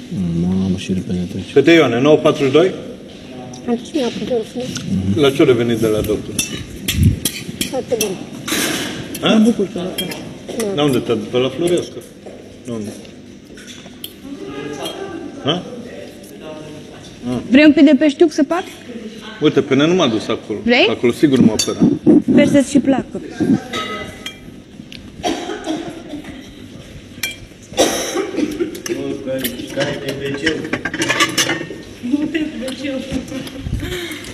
Mamă, și repede trece. Fete Ioane, 9.42? Am ce mi-a putut frumos. La ce ori venit de la doctor? Foarte bine. Ha? Mă bucur că lucrăm. La unde te-a dus? Pe la Floreasca? Unde? Ha? Vrei un pic de peștiuc să fac? Uite, pe mine nu m-a dus acolo. Vrei? Acolo sigur mă opera. Sper să-ți și placă. Care e pe